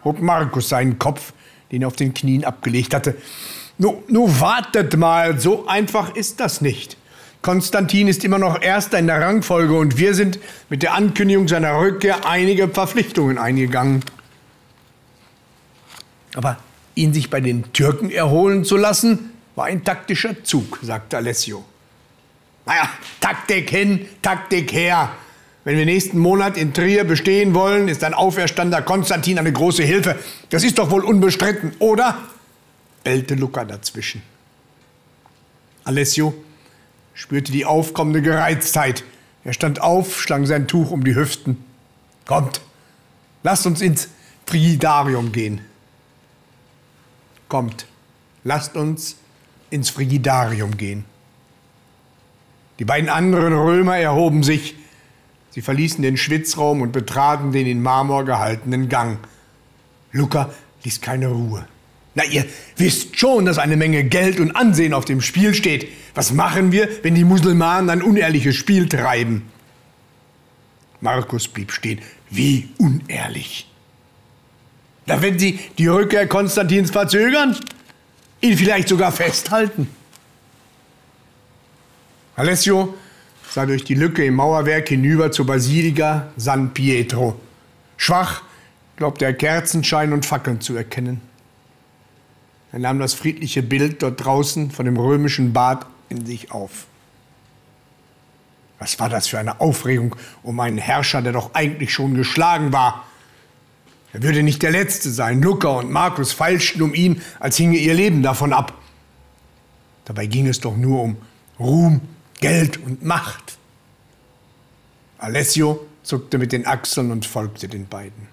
hob Markus seinen Kopf, den er auf den Knien abgelegt hatte. »Nu wartet mal, so einfach ist das nicht. Konstantin ist immer noch Erster in der Rangfolge und wir sind mit der Ankündigung seiner Rückkehr einige Verpflichtungen eingegangen. Aber ihn sich bei den Türken erholen zu lassen, war ein taktischer Zug«, sagte Alessio. »Naja, Taktik hin, Taktik her. Wenn wir nächsten Monat in Trier bestehen wollen, ist ein auferstandener Konstantin eine große Hilfe. Das ist doch wohl unbestritten, oder?« bellte Luca dazwischen. Alessio spürte die aufkommende Gereiztheit. Er stand auf, schlang sein Tuch um die Hüften. »Kommt, lasst uns ins Frigidarium gehen.« »Kommt, lasst uns ins Frigidarium gehen.« Die beiden anderen Römer erhoben sich. Sie verließen den Schwitzraum und betraten den in Marmor gehaltenen Gang. Luca ließ keine Ruhe. »Na, ihr wisst schon, dass eine Menge Geld und Ansehen auf dem Spiel steht. Was machen wir, wenn die Musulmanen ein unehrliches Spiel treiben?« Markus blieb stehen. »Wie unehrlich?« »Na, wenn sie die Rückkehr Konstantins verzögern, ihn vielleicht sogar festhalten.« Alessio sah durch die Lücke im Mauerwerk hinüber zur Basilika San Pietro. Schwach glaubte er Kerzenschein und Fackeln zu erkennen. Er nahm das friedliche Bild dort draußen von dem römischen Bad in sich auf. Was war das für eine Aufregung um einen Herrscher, der doch eigentlich schon geschlagen war? Er würde nicht der Letzte sein. Luca und Markus feilschten um ihn, als hinge ihr Leben davon ab. Dabei ging es doch nur um Ruhm, Geld und Macht. Alessio zuckte mit den Achseln und folgte den beiden.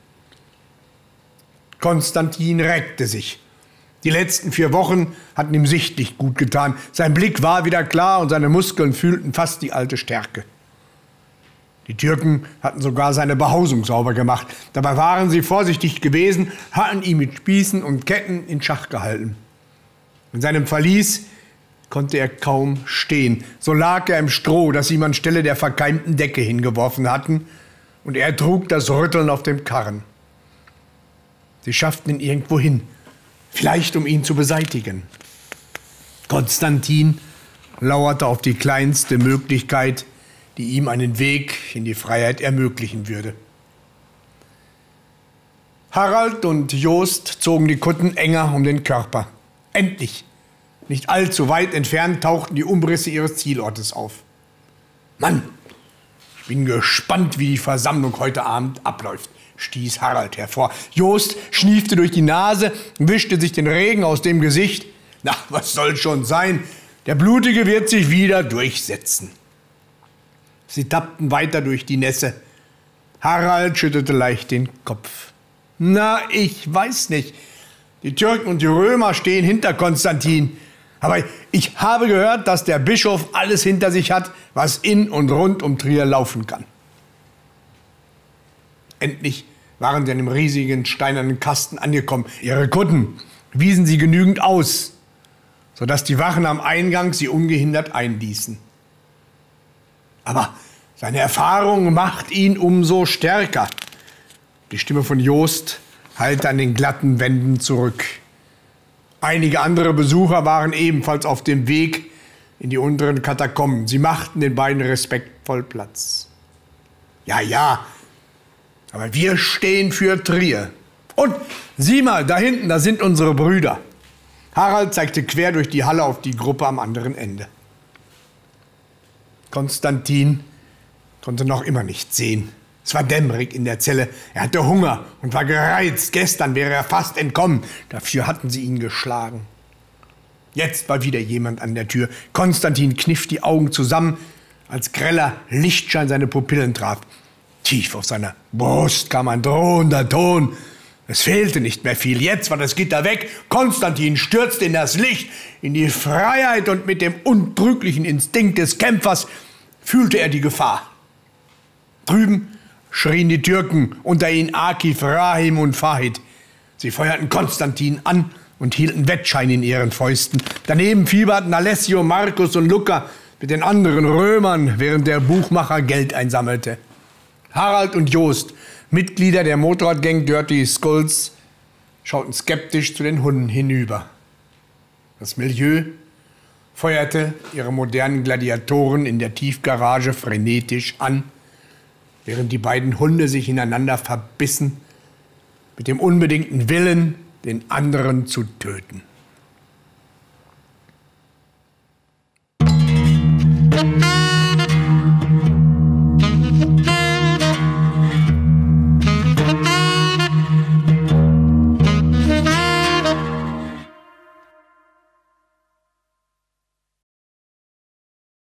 Konstantin reckte sich. Die letzten 4 Wochen hatten ihm sichtlich gut getan. Sein Blick war wieder klar und seine Muskeln fühlten fast die alte Stärke. Die Türken hatten sogar seine Behausung sauber gemacht. Dabei waren sie vorsichtig gewesen, hatten ihn mit Spießen und Ketten in Schach gehalten. In seinem Verlies konnte er kaum stehen. So lag er im Stroh, das ihm anstelle der verkeimten Decke hingeworfen hatten, und er trug das Rütteln auf dem Karren. Sie schafften ihn irgendwo hin, vielleicht um ihn zu beseitigen. Konstantin lauerte auf die kleinste Möglichkeit, die ihm einen Weg in die Freiheit ermöglichen würde. Harald und Jost zogen die Kutten enger um den Körper. Endlich, nicht allzu weit entfernt, tauchten die Umrisse ihres Zielortes auf. »Mann, ich bin gespannt, wie die Versammlung heute Abend abläuft«, stieß Harald hervor. Jost schniefte durch die Nase, wischte sich den Regen aus dem Gesicht. »Na, was soll schon sein? Der Blutige wird sich wieder durchsetzen.« Sie tappten weiter durch die Nässe. Harald schüttelte leicht den Kopf. »Na, ich weiß nicht. Die Türken und die Römer stehen hinter Konstantin. Aber ich habe gehört, dass der Bischof alles hinter sich hat, was in und rund um Trier laufen kann.« Endlich waren sie an dem riesigen steinernen Kasten angekommen. Ihre Kutten wiesen sie genügend aus, sodass die Wachen am Eingang sie ungehindert einließen. Aber seine Erfahrung macht ihn umso stärker. Die Stimme von Jost hallte an den glatten Wänden zurück. Einige andere Besucher waren ebenfalls auf dem Weg in die unteren Katakomben. Sie machten den beiden respektvoll Platz. »Ja, ja, aber wir stehen für Trier. Und sieh mal, da hinten, da sind unsere Brüder.« Harald zeigte quer durch die Halle auf die Gruppe am anderen Ende. Konstantin konnte noch immer nichts sehen. Es war dämmerig in der Zelle. Er hatte Hunger und war gereizt. Gestern wäre er fast entkommen. Dafür hatten sie ihn geschlagen. Jetzt war wieder jemand an der Tür. Konstantin kniff die Augen zusammen, als greller Lichtschein seine Pupillen traf. Tief auf seiner Brust kam ein drohender Ton. Es fehlte nicht mehr viel. Jetzt war das Gitter weg. Konstantin stürzte in das Licht, in die Freiheit, und mit dem untrüglichen Instinkt des Kämpfers fühlte er die Gefahr. Drüben schrien die Türken, unter ihnen Akif, Rahim und Fahid. Sie feuerten Konstantin an und hielten Wettschein in ihren Fäusten. Daneben fieberten Alessio, Markus und Luca mit den anderen Römern, während der Buchmacher Geld einsammelte. Harald und Jost Mitglieder der Motorradgang Dirty Skulls schauten skeptisch zu den Hunden hinüber. Das Milieu feuerte ihre modernen Gladiatoren in der Tiefgarage frenetisch an, während die beiden Hunde sich ineinander verbissen, mit dem unbedingten Willen, den anderen zu töten.